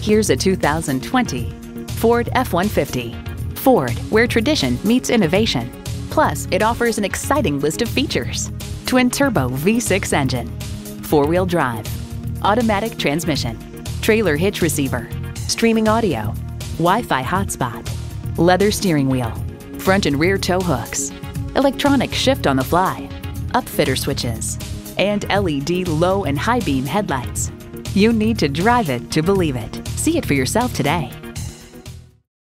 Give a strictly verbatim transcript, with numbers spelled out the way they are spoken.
Here's a two thousand twenty Ford F one fifty. Ford, where tradition meets innovation. Plus, it offers an exciting list of features. Twin-turbo V six engine, four-wheel drive, automatic transmission, trailer hitch receiver, streaming audio, Wi-Fi hotspot, leather steering wheel, front and rear tow hooks, electronic shift on the fly, upfitter switches, and L E D low and high beam headlights. You need to drive it to believe it. See it for yourself today.